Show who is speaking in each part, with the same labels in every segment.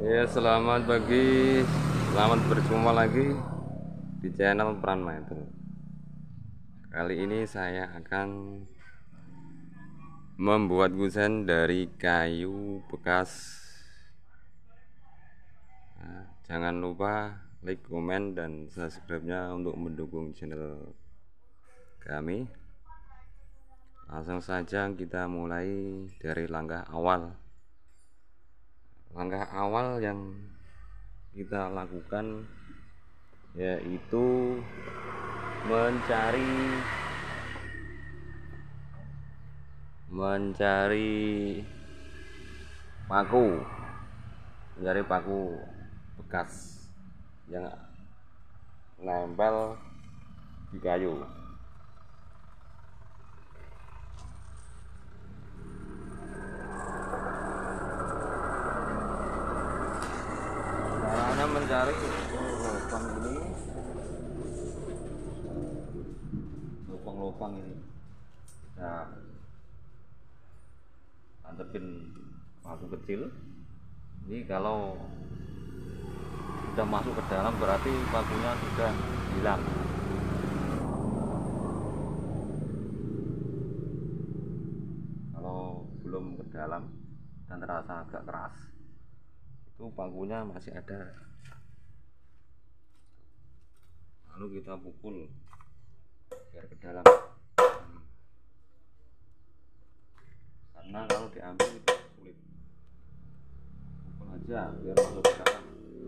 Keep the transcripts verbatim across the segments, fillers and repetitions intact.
Speaker 1: Ya, selamat pagi, selamat berjumpa lagi di channel Pran Maestro. Kali ini saya akan membuat kusen dari kayu bekas. Nah, jangan lupa like, komen, dan subscribe-nya untuk mendukung channel kami. Langsung saja kita mulai dari langkah awal. Langkah awal yang kita lakukan yaitu mencari mencari paku mencari paku bekas yang nempel di kayu. Caranya mencari lubang ini, lubang-lubang ini nah, antepin paku kecil. Ini kalau sudah masuk ke dalam berarti pakunya sudah hilang. Kalau belum ke dalam dan terasa agak keras, itu pakunya masih ada. Lalu kita pukul biar ke dalam, karena kalau diambil itu sulit. Pukul aja biar masuk ke dalam.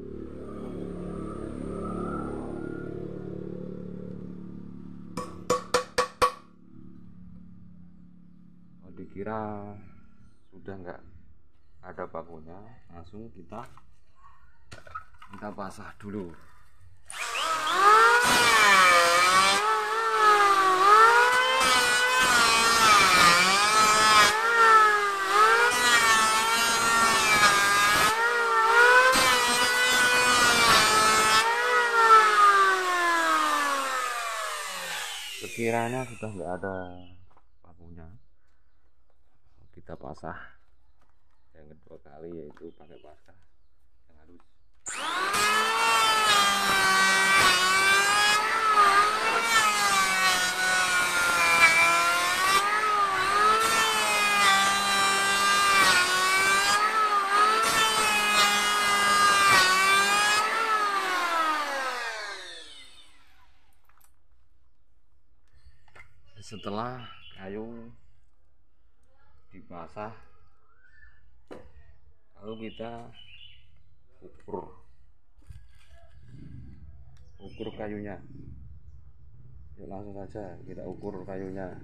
Speaker 1: Kalau dikira sudah enggak ada pakunya, langsung kita kita pasah dulu. Sekiranya sudah enggak ada pakunya, kita pasah yang kedua kali, yaitu pakai pasah yang halus. Setelah kayu dipasah, lalu kita ukur ukur kayunya. Yuk, langsung saja kita ukur kayunya.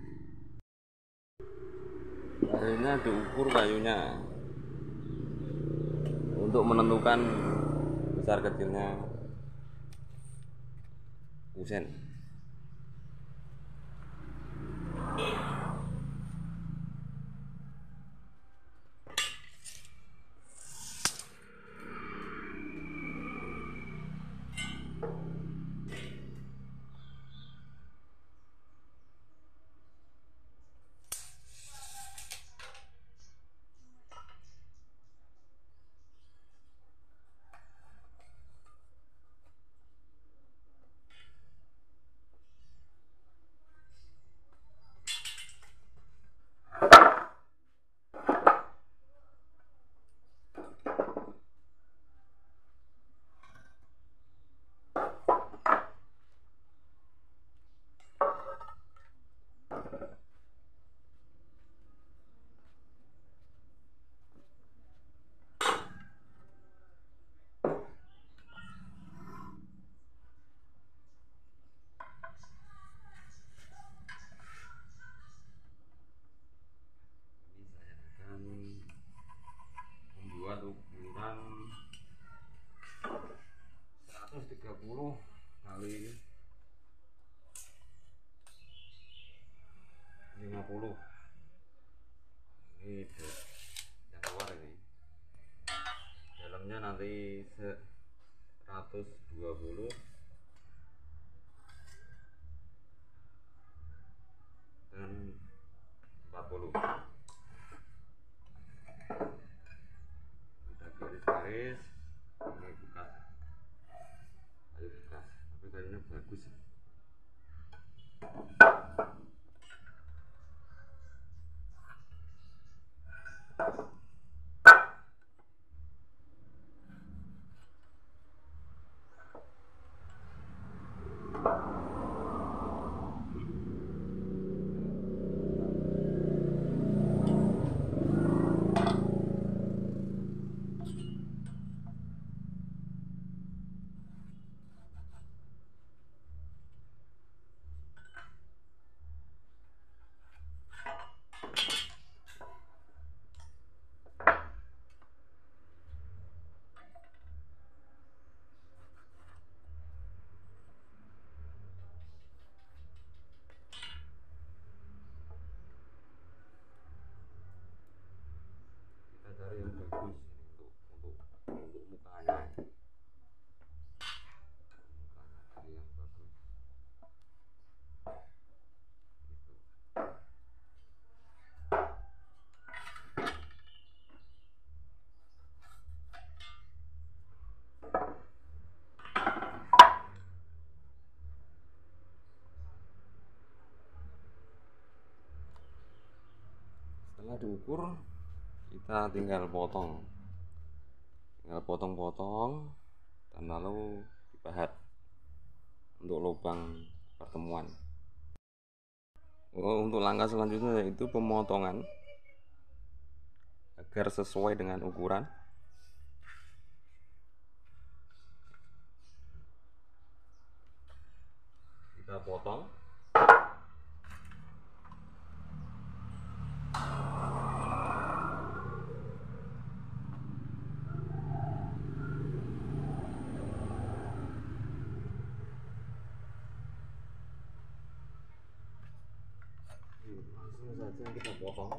Speaker 1: Kayunya diukur kayunya untuk menentukan besar kecilnya kusen. Membuat ukuran seratus tiga puluh kali lima puluh. Ini yang keluar ini, dalamnya nanti seratus dua puluh dan empat puluh. Kita garis-garis wis ini buka ayo buka tapi kayaknya bagus. Cari yang bagus untuk untuk untuk mukanya mukanya cari yang bagus gitu. Setelah diukur kita tinggal potong tinggal potong-potong dan lalu dipahat untuk lubang pertemuan. Oh, untuk langkah selanjutnya yaitu pemotongan agar sesuai dengan ukuran. Kita potong langsung saja kita potong.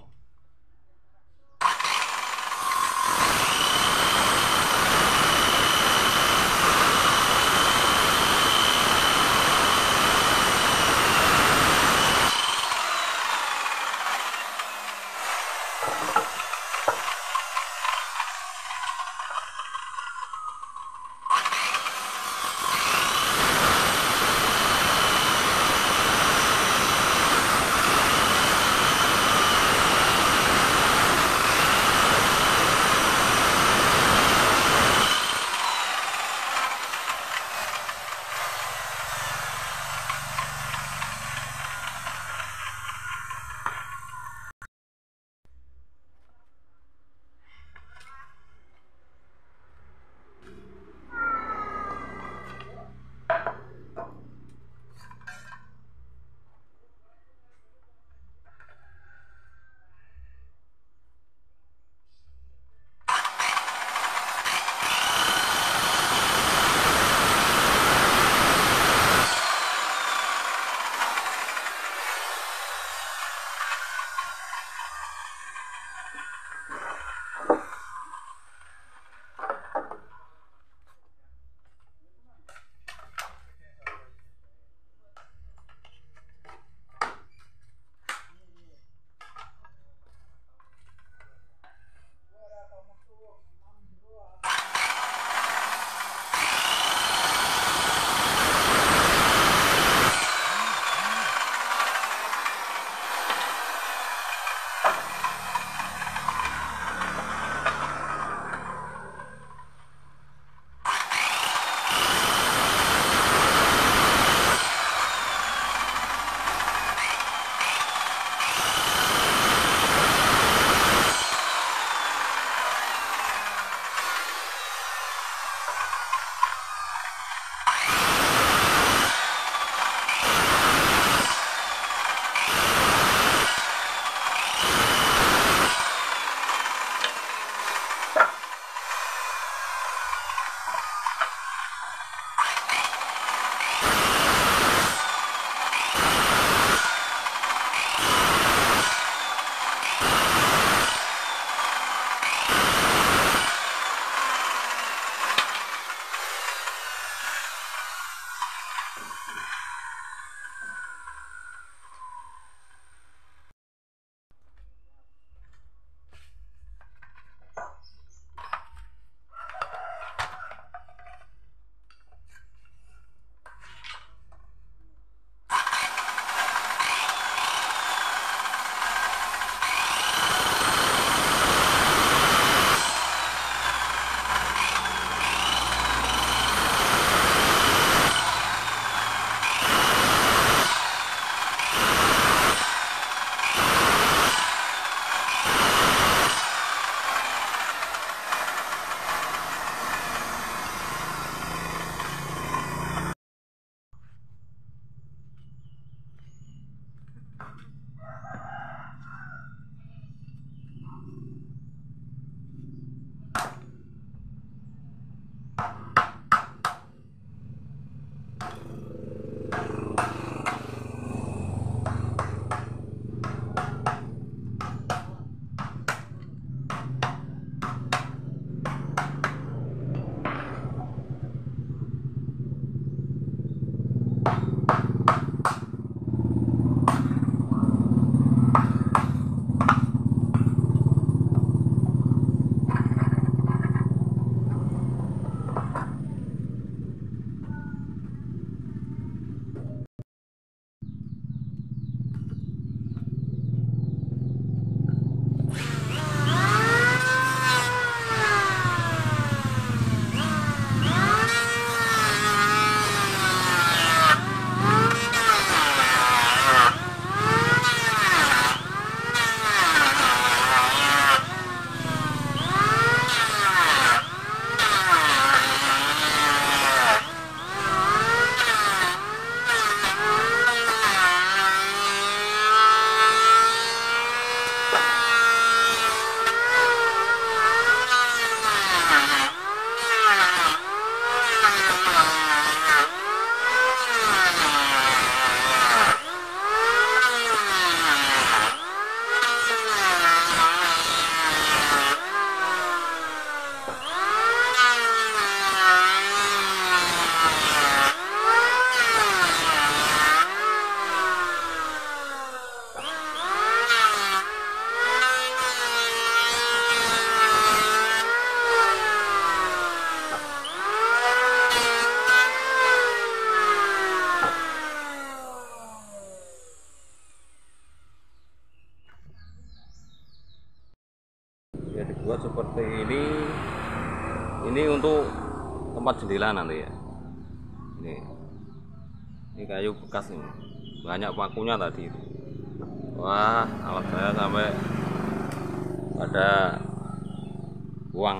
Speaker 1: Ini untuk tempat jendela nanti ya. Ini, ini kayu bekas ini, banyak pakunya tadi itu. Wah, alat saya sampai ada uang.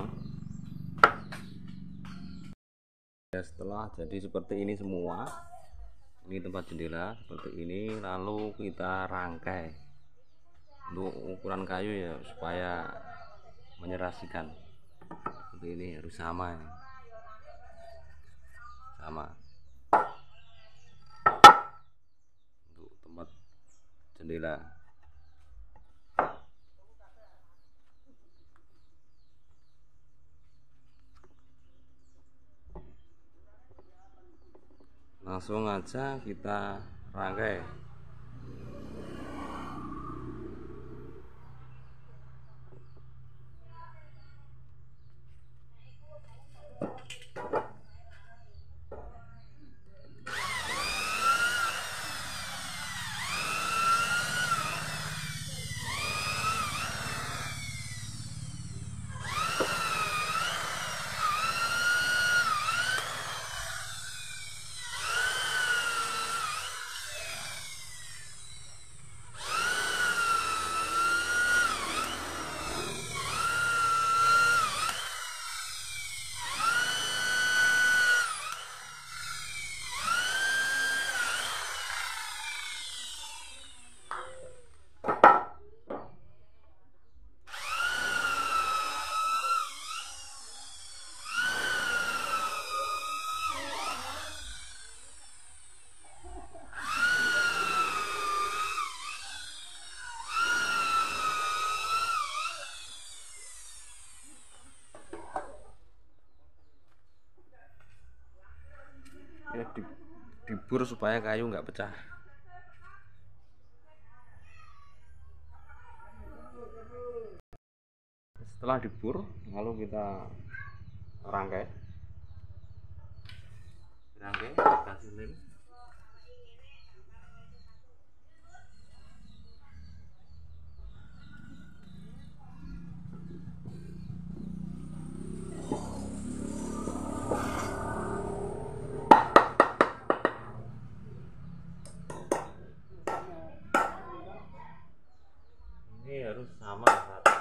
Speaker 1: Ya, setelah jadi seperti ini semua, ini tempat jendela seperti ini, lalu kita rangkai untuk ukuran kayu ya supaya menyerasikan. Seperti ini harus sama ya. Sama untuk tempat jendela. Langsung aja kita rangkai. Ya, di, dibur supaya kayu nggak pecah. Setelah dibur, lalu kita rangkai, rangkai, kasih lem. Ini harus sama rata.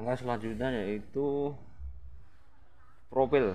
Speaker 1: Langkah selanjutnya yaitu profil.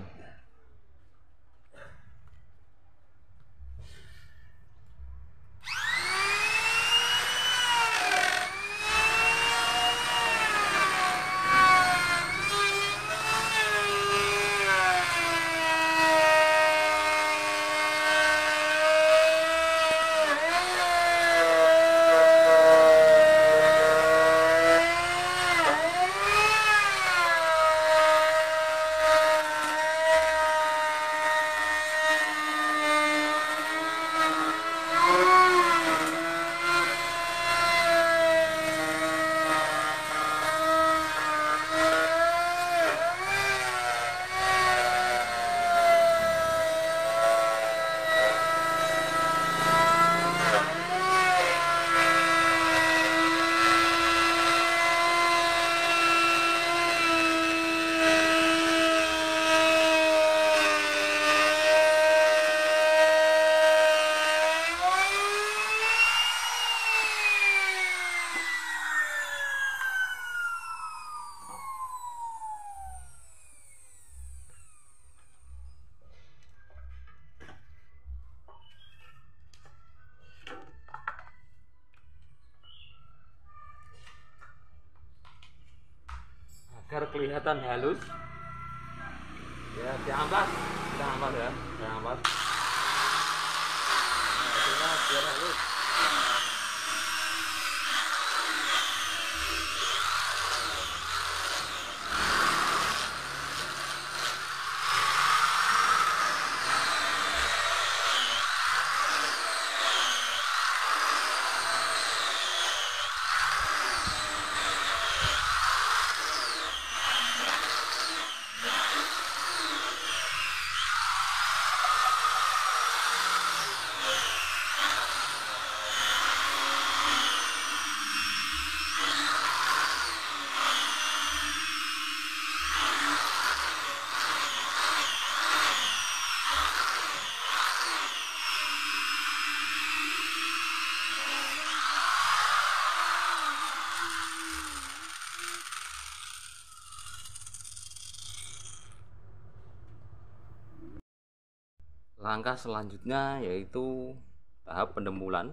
Speaker 1: Agar kelihatan halus ya, diampas diampas ya diampas nah, biar halus. Langkah selanjutnya yaitu tahap pendembulan.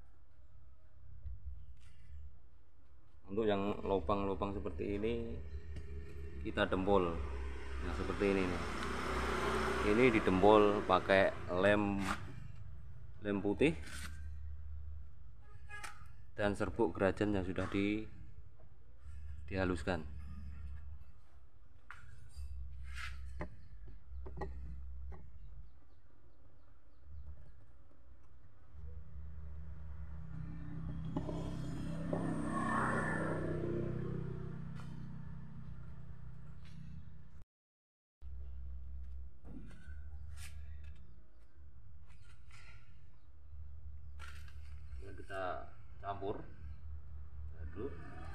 Speaker 1: Untuk yang lubang-lubang seperti ini kita dempul, nah seperti ini nih. Ini didempul pakai lem lem putih dan serbuk gerajan yang sudah di dihaluskan. Kita campur aduk.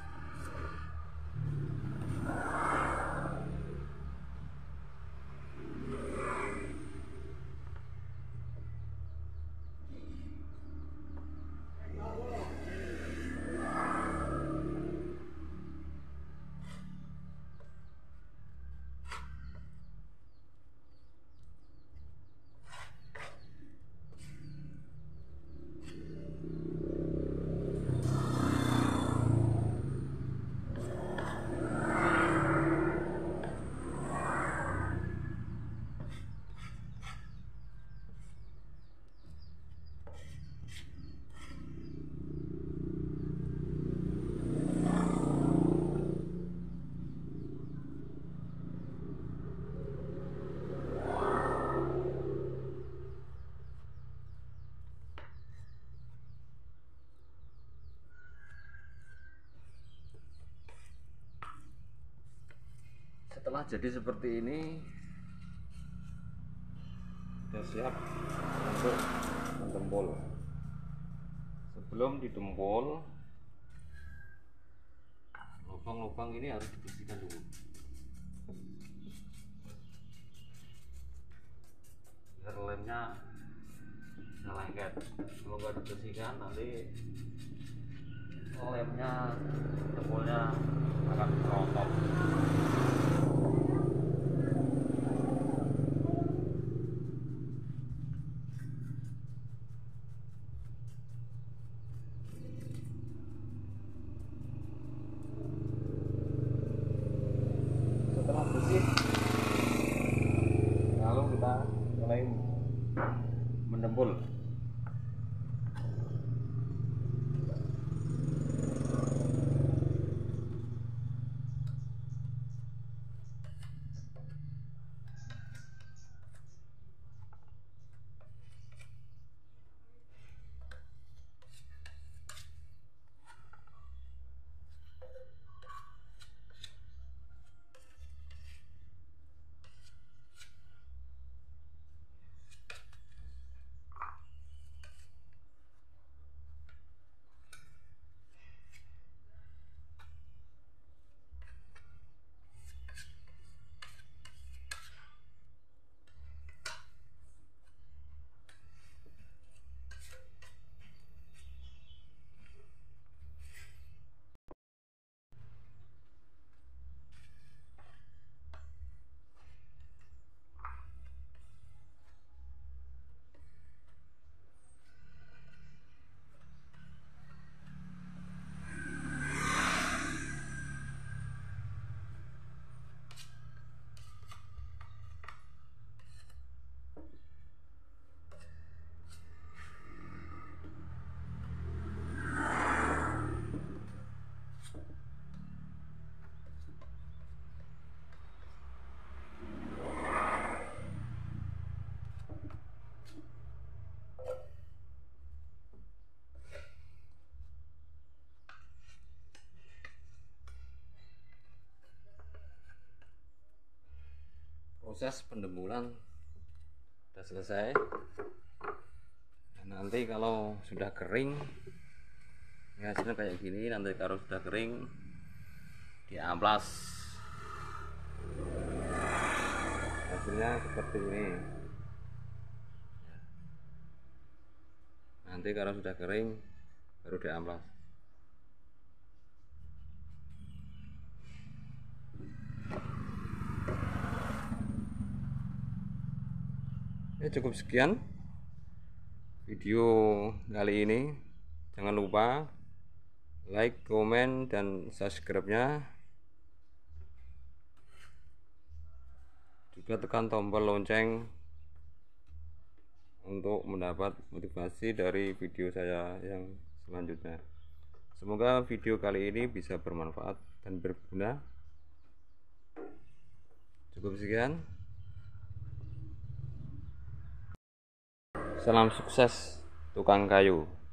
Speaker 1: Setelah jadi seperti ini, sudah siap untuk mendempul. Sebelum didempul, lubang-lubang ini harus dibersihkan dulu. Biar lemnya bisa lengket. Kalau nggak dibersihkan nanti
Speaker 2: lemnya jempolnya akan rontok. Setelah bersih, lalu kita mulai mendempul. Proses pendembulan sudah selesai. Nah, nanti kalau sudah kering ya hasilnya kayak gini. Nanti kalau sudah kering diamplas, hasilnya seperti ini. Nanti kalau sudah kering baru diamplas. Ya, cukup sekian video kali ini. Jangan lupa like, komen, dan subscribe-nya. Juga tekan tombol lonceng untuk mendapat motivasi dari video saya yang selanjutnya. Semoga video kali ini bisa bermanfaat dan berguna. Cukup sekian. Salam sukses tukang kayu.